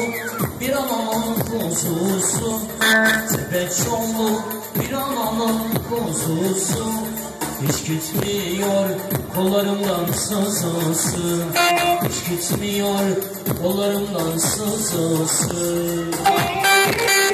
bir ananın kuzusu. Tepeçoğlu bir ananın kuzusu. Hiç gitmiyor kollarımdan sızısı. Hiç gitmiyor kollarımdan sızısı.